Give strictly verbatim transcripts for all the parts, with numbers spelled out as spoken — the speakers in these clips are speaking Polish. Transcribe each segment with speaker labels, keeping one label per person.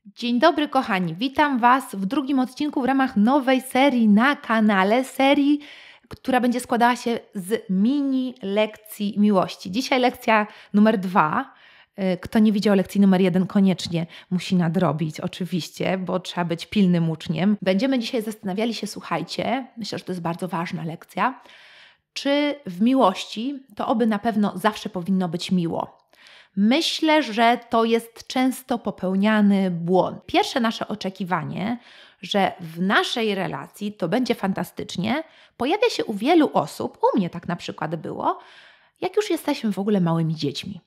Speaker 1: Dzień dobry kochani, witam Was w drugim odcinku w ramach nowej serii na kanale, serii, która będzie składała się z mini lekcji miłości. Dzisiaj lekcja numer dwa. Kto nie widział lekcji numer jeden, koniecznie musi nadrobić, oczywiście, bo trzeba być pilnym uczniem. Będziemy dzisiaj zastanawiali się, słuchajcie, myślę, że to jest bardzo ważna lekcja, czy w miłości to oby na pewno zawsze powinno być miło. Myślę, że to jest często popełniany błąd. Pierwsze nasze oczekiwanie, że w naszej relacji to będzie fantastycznie, pojawia się u wielu osób, u mnie tak na przykład było, jak już jesteśmy w ogóle małymi dziećmi.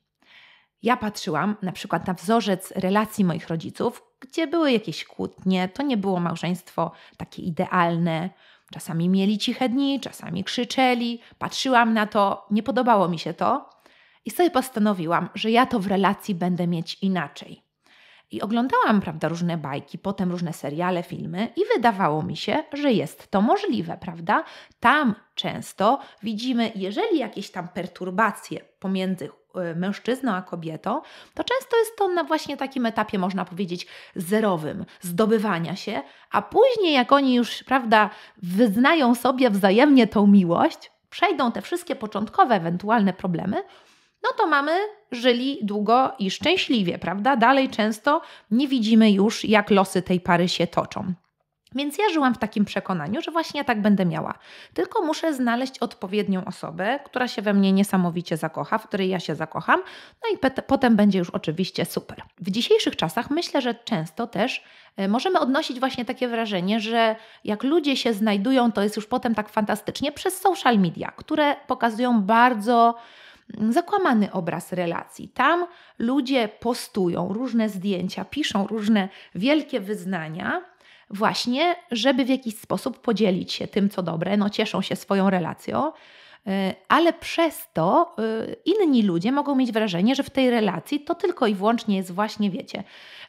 Speaker 1: Ja patrzyłam na przykład na wzorzec relacji moich rodziców, gdzie były jakieś kłótnie, to nie było małżeństwo takie idealne. Czasami mieli ciche dni, czasami krzyczeli. Patrzyłam na to, nie podobało mi się to i sobie postanowiłam, że ja to w relacji będę mieć inaczej. I oglądałam, prawda, różne bajki, potem różne seriale, filmy i wydawało mi się, że jest to możliwe, prawda? Tam często widzimy, jeżeli jakieś tam perturbacje pomiędzy mężczyzną a kobietą, to często jest to na właśnie takim etapie, można powiedzieć, zerowym, zdobywania się, a później jak oni już, prawda, wyznają sobie wzajemnie tą miłość, przejdą te wszystkie początkowe ewentualne problemy, no to mamy żyli długo i szczęśliwie, prawda? Dalej często nie widzimy już, jak losy tej pary się toczą. Więc ja żyłam w takim przekonaniu, że właśnie ja tak będę miała. Tylko muszę znaleźć odpowiednią osobę, która się we mnie niesamowicie zakocha, w której ja się zakocham, no i pet- potem będzie już oczywiście super. W dzisiejszych czasach myślę, że często też y, możemy odnosić właśnie takie wrażenie, że jak ludzie się znajdują, to jest już potem tak fantastycznie przez social media, które pokazują bardzo zakłamany obraz relacji. Tam ludzie postują różne zdjęcia, piszą różne wielkie wyznania, właśnie, żeby w jakiś sposób podzielić się tym, co dobre, no cieszą się swoją relacją, ale przez to inni ludzie mogą mieć wrażenie, że w tej relacji to tylko i wyłącznie jest właśnie, wiecie,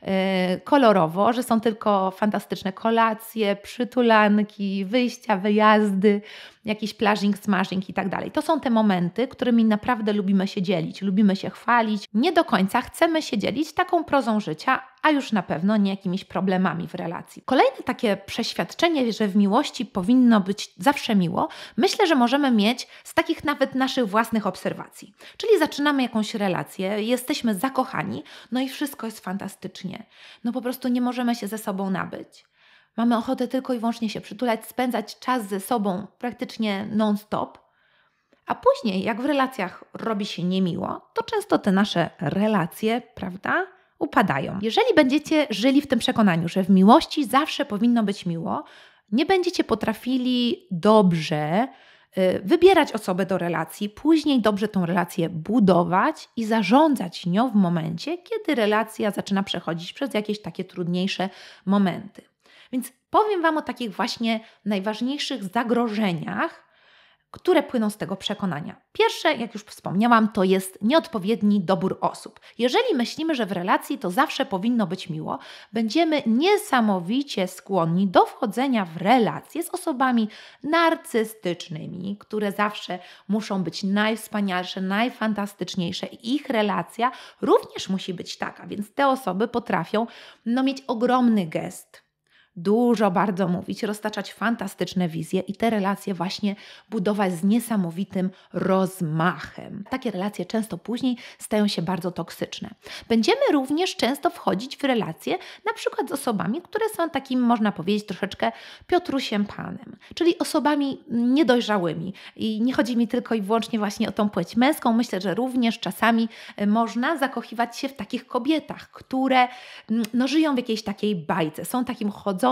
Speaker 1: kolorowo, że są tylko fantastyczne kolacje, przytulanki, wyjścia, wyjazdy, jakiś plażing, smashing i tak dalej. To są te momenty, którymi naprawdę lubimy się dzielić, lubimy się chwalić. Nie do końca chcemy się dzielić taką prozą życia, a już na pewno nie jakimiś problemami w relacji. Kolejne takie przeświadczenie, że w miłości powinno być zawsze miło, myślę, że możemy mieć z takich nawet naszych własnych obserwacji. Czyli zaczynamy jakąś relację, jesteśmy zakochani, no i wszystko jest fantastycznie. No po prostu nie możemy się ze sobą nabyć. Mamy ochotę tylko i wyłącznie się przytulać, spędzać czas ze sobą praktycznie non-stop. A później, jak w relacjach robi się niemiło, to często te nasze relacje, prawda, upadają. Jeżeli będziecie żyli w tym przekonaniu, że w miłości zawsze powinno być miło, nie będziecie potrafili dobrze wybierać osobę do relacji, później dobrze tą relację budować i zarządzać nią w momencie, kiedy relacja zaczyna przechodzić przez jakieś takie trudniejsze momenty. Więc powiem Wam o takich właśnie najważniejszych zagrożeniach, które płyną z tego przekonania. Pierwsze, jak już wspomniałam, to jest nieodpowiedni dobór osób. Jeżeli myślimy, że w relacji to zawsze powinno być miło, będziemy niesamowicie skłonni do wchodzenia w relacje z osobami narcystycznymi, które zawsze muszą być najwspanialsze, najfantastyczniejsze i ich relacja również musi być taka, więc te osoby potrafią no, mieć ogromny gest. Dużo bardzo mówić, roztaczać fantastyczne wizje i te relacje właśnie budować z niesamowitym rozmachem. Takie relacje często później stają się bardzo toksyczne. Będziemy również często wchodzić w relacje na przykład z osobami, które są takim, można powiedzieć, troszeczkę Piotrusiem Panem, czyli osobami niedojrzałymi. I nie chodzi mi tylko i wyłącznie właśnie o tą płeć męską. Myślę, że również czasami można zakochiwać się w takich kobietach, które no, żyją w jakiejś takiej bajce, są takim chodzącym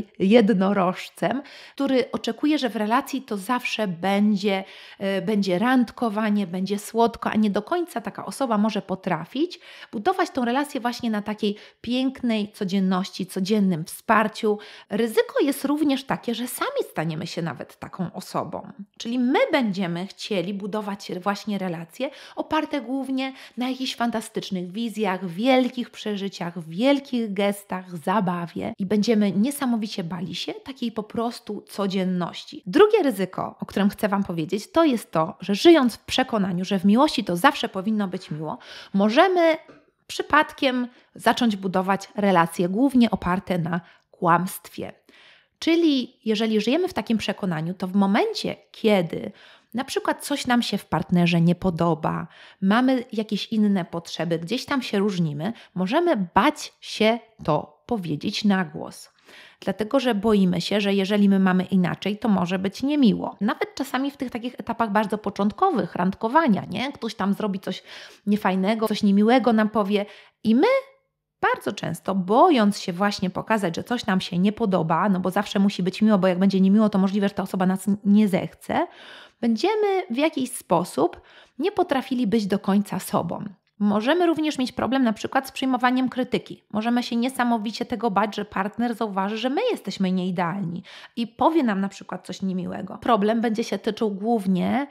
Speaker 1: jednorożcem, który oczekuje, że w relacji to zawsze będzie, y, będzie randkowanie, będzie słodko, a nie do końca taka osoba może potrafić budować tą relację właśnie na takiej pięknej codzienności, codziennym wsparciu. Ryzyko jest również takie, że sami staniemy się nawet taką osobą. Czyli my będziemy chcieli budować właśnie relacje oparte głównie na jakichś fantastycznych wizjach, wielkich przeżyciach, wielkich gestach, zabawie i będziemy niesamowicie bali się takiej po prostu codzienności. Drugie ryzyko, o którym chcę Wam powiedzieć, to jest to, że żyjąc w przekonaniu, że w miłości to zawsze powinno być miło, możemy przypadkiem zacząć budować relacje głównie oparte na kłamstwie. Czyli jeżeli żyjemy w takim przekonaniu, to w momencie, kiedy na przykład coś nam się w partnerze nie podoba, mamy jakieś inne potrzeby, gdzieś tam się różnimy, możemy bać się to powiedzieć na głos. Dlatego, że boimy się, że jeżeli my mamy inaczej, to może być niemiło. Nawet czasami w tych takich etapach bardzo początkowych, randkowania, nie? Ktoś tam zrobi coś niefajnego, coś niemiłego nam powie i my bardzo często, bojąc się właśnie pokazać, że coś nam się nie podoba, no bo zawsze musi być miło, bo jak będzie niemiło, to możliwe, że ta osoba nas nie zechce, będziemy w jakiś sposób nie potrafili być do końca sobą. Możemy również mieć problem na przykład z przyjmowaniem krytyki. Możemy się niesamowicie tego bać, że partner zauważy, że my jesteśmy nieidealni i powie nam na przykład coś niemiłego. Problem będzie się tyczył głównie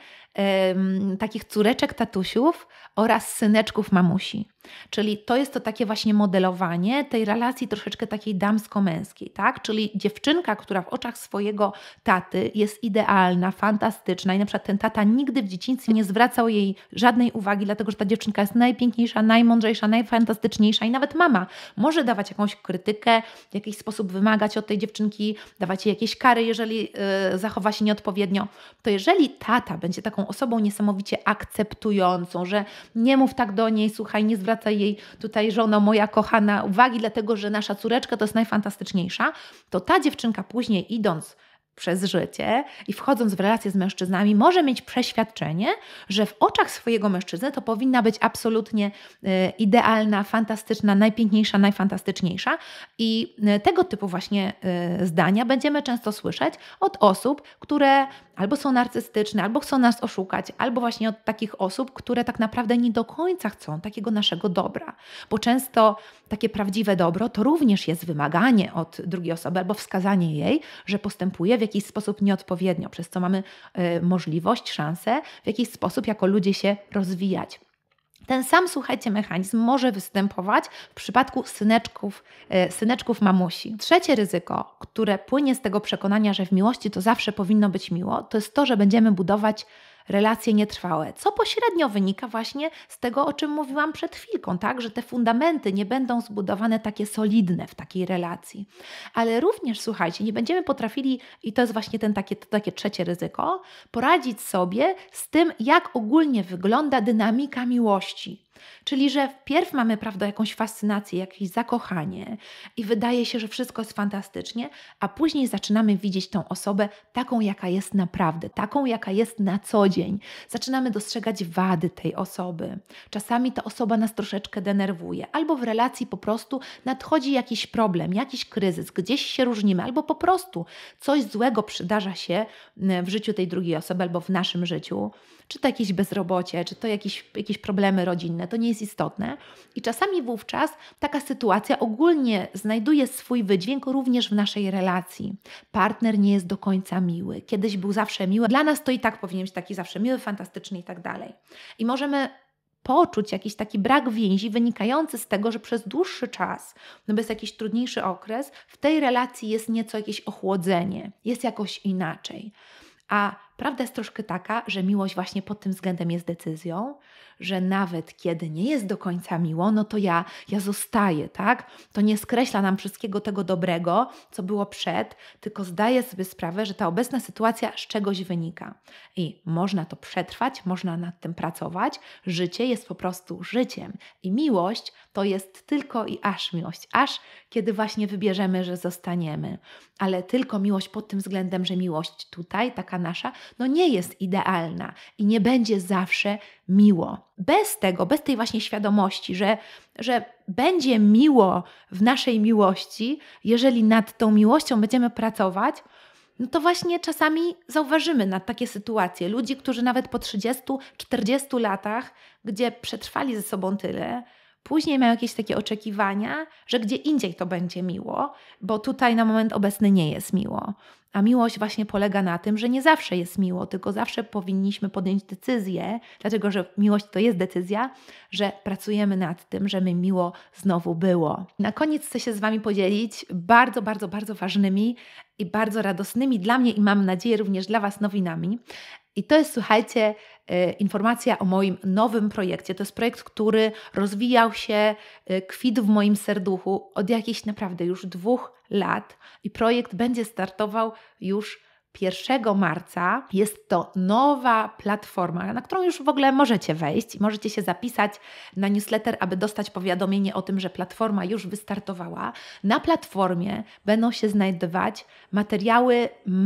Speaker 1: um, takich córeczek tatusiów oraz syneczków mamusi. Czyli to jest to takie właśnie modelowanie tej relacji troszeczkę takiej damsko-męskiej, tak? Czyli dziewczynka, która w oczach swojego taty jest idealna, fantastyczna i na przykład ten tata nigdy w dzieciństwie nie zwracał jej żadnej uwagi, dlatego że ta dziewczynka jest najpiękniejsza, najmądrzejsza, najfantastyczniejsza i nawet mama może dawać jakąś krytykę, w jakiś sposób wymagać od tej dziewczynki, dawać jej jakieś kary, jeżeli yy, zachowa się nieodpowiednio. To jeżeli tata będzie taką osobą niesamowicie akceptującą, że nie mów tak do niej, słuchaj, nie zwracaj jej tutaj żono moja kochana uwagi, dlatego że nasza córeczka to jest najfantastyczniejsza, to ta dziewczynka później idąc przez życie i wchodząc w relacje z mężczyznami może mieć przeświadczenie, że w oczach swojego mężczyzny to powinna być absolutnie y, idealna, fantastyczna, najpiękniejsza, najfantastyczniejsza i y, tego typu właśnie y, zdania będziemy często słyszeć od osób, które albo są narcystyczne, albo chcą nas oszukać, albo właśnie od takich osób, które tak naprawdę nie do końca chcą takiego naszego dobra, bo często takie prawdziwe dobro to również jest wymaganie od drugiej osoby albo wskazanie jej, że postępuje w jakiś sposób nieodpowiednio, przez co mamy y, możliwość, szansę w jakiś sposób jako ludzie się rozwijać. Ten sam, słuchajcie, mechanizm może występować w przypadku syneczków, y, syneczków mamusi. Trzecie ryzyko, które płynie z tego przekonania, że w miłości to zawsze powinno być miło, to jest to, że będziemy budować relacje nietrwałe, co pośrednio wynika właśnie z tego, o czym mówiłam przed chwilką, tak, że te fundamenty nie będą zbudowane takie solidne w takiej relacji. Ale również, słuchajcie, nie będziemy potrafili, i to jest właśnie ten takie, to takie trzecie ryzyko, poradzić sobie z tym, jak ogólnie wygląda dynamika miłości. Czyli, że wpierw mamy, prawda, jakąś fascynację, jakieś zakochanie i wydaje się, że wszystko jest fantastycznie, a później zaczynamy widzieć tą osobę taką, jaka jest naprawdę, taką, jaka jest na co dzień. Zaczynamy dostrzegać wady tej osoby. Czasami ta osoba nas troszeczkę denerwuje, albo w relacji po prostu nadchodzi jakiś problem, jakiś kryzys, gdzieś się różnimy, albo po prostu coś złego przydarza się w życiu tej drugiej osoby, albo w naszym życiu. Czy to jakieś bezrobocie, czy to jakieś, jakieś problemy rodzinne, to nie jest istotne. I czasami wówczas taka sytuacja ogólnie znajduje swój wydźwięk również w naszej relacji. Partner nie jest do końca miły. Kiedyś był zawsze miły. Dla nas to i tak powinien być taki zawsze miły, fantastyczny i tak dalej. I możemy poczuć jakiś taki brak więzi wynikający z tego, że przez dłuższy czas, no bo jest jakiś trudniejszy okres, w tej relacji jest nieco jakieś ochłodzenie, jest jakoś inaczej. A prawda jest troszkę taka, że miłość właśnie pod tym względem jest decyzją, że nawet kiedy nie jest do końca miło, no to ja, ja zostaję, tak? To nie skreśla nam wszystkiego tego dobrego, co było przed, tylko zdaję sobie sprawę, że ta obecna sytuacja z czegoś wynika. I można to przetrwać, można nad tym pracować. Życie jest po prostu życiem. I miłość to jest tylko i aż miłość. Aż kiedy właśnie wybierzemy, że zostaniemy. Ale tylko miłość pod tym względem, że miłość tutaj, taka nasza, no nie jest idealna i nie będzie zawsze miło. Bez tego, bez tej właśnie świadomości, że, że będzie miło w naszej miłości, jeżeli nad tą miłością będziemy pracować, no to właśnie czasami zauważymy na takie sytuacje. Ludzi, którzy nawet po trzydziestu, czterdziestu latach, gdzie przetrwali ze sobą tyle, później mają jakieś takie oczekiwania, że gdzie indziej to będzie miło, bo tutaj na moment obecny nie jest miło. A miłość właśnie polega na tym, że nie zawsze jest miło, tylko zawsze powinniśmy podjąć decyzję, dlatego że miłość to jest decyzja, że pracujemy nad tym, żeby miło znowu było. Na koniec chcę się z Wami podzielić bardzo, bardzo, bardzo ważnymi i bardzo radosnymi dla mnie i mam nadzieję również dla Was nowinami. I to jest, słuchajcie, y, informacja o moim nowym projekcie. To jest projekt, który rozwijał się, y, kwitł w moim serduchu od jakichś naprawdę już dwóch lat i projekt będzie startował już pierwszego marca. Jest to nowa platforma, na którą już w ogóle możecie wejść i możecie się zapisać na newsletter, aby dostać powiadomienie o tym, że platforma już wystartowała. Na platformie będą się znajdować materiały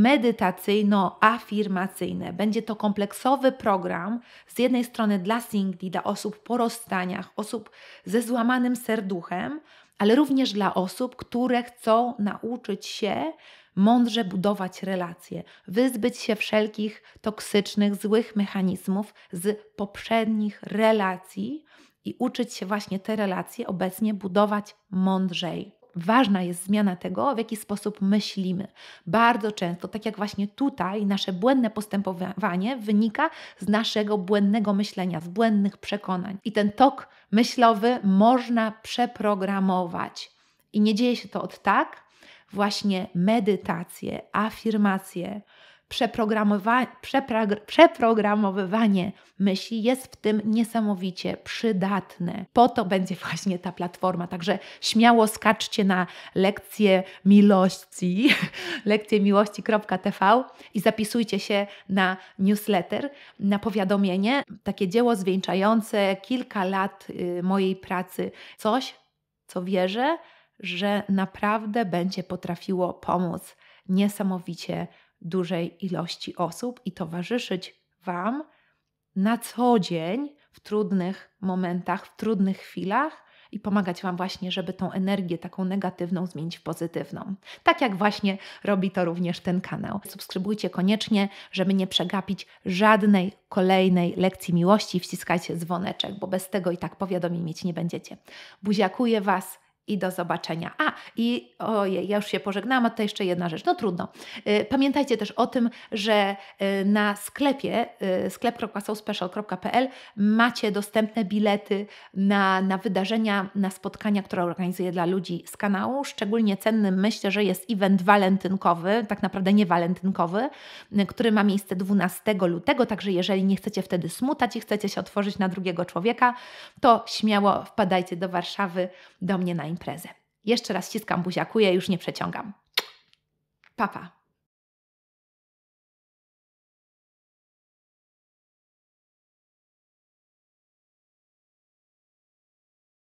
Speaker 1: medytacyjno-afirmacyjne. Będzie to kompleksowy program z jednej strony dla singli, dla osób po rozstaniach, osób ze złamanym serduchem, ale również dla osób, które chcą nauczyć się mądrze budować relacje, wyzbyć się wszelkich toksycznych, złych mechanizmów z poprzednich relacji i uczyć się właśnie te relacje obecnie budować mądrzej. Ważna jest zmiana tego, w jaki sposób myślimy. Bardzo często, tak jak właśnie tutaj, nasze błędne postępowanie wynika z naszego błędnego myślenia, z błędnych przekonań. I ten tok myślowy można przeprogramować. I nie dzieje się to od tak. Właśnie medytacje, afirmacje, przeprogramowa- przepra- przeprogramowywanie myśli jest w tym niesamowicie przydatne. Po to będzie właśnie ta platforma. Także śmiało skaczcie na lekcje miłości, lekcje miłości kropka t v i zapisujcie się na newsletter, na powiadomienie. Takie dzieło zwieńczające kilka lat y, mojej pracy. Coś, co wierzę, że naprawdę będzie potrafiło pomóc niesamowicie dużej ilości osób i towarzyszyć Wam na co dzień w trudnych momentach, w trudnych chwilach i pomagać Wam właśnie, żeby tą energię taką negatywną zmienić w pozytywną. Tak jak właśnie robi to również ten kanał. Subskrybujcie koniecznie, żeby nie przegapić żadnej kolejnej lekcji miłości i wciskajcie dzwoneczek, bo bez tego i tak powiadomień mieć nie będziecie. Buziakuję Was i do zobaczenia. A, i ojej, ja już się pożegnałam, a to jeszcze jedna rzecz. No trudno. Pamiętajcie też o tym, że na sklepie sklep kropka soul special kropka p l macie dostępne bilety na, na wydarzenia, na spotkania, które organizuję dla ludzi z kanału. Szczególnie cennym myślę, że jest event walentynkowy, tak naprawdę nie walentynkowy, który ma miejsce dwunastego lutego, także jeżeli nie chcecie wtedy smutać i chcecie się otworzyć na drugiego człowieka, to śmiało wpadajcie do Warszawy, do mnie na imprezę. Jeszcze raz ściskam, buziakuję, już nie przeciągam. Pa, pa.